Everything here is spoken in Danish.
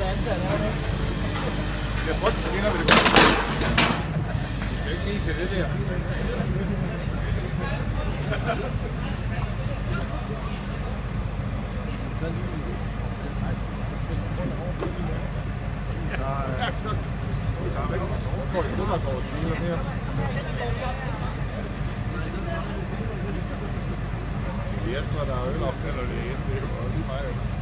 Jeg tror, det skinner ved det godt. Du skal ikke lige til det der. Jesper, der er øl op, eller det er jo lige mig.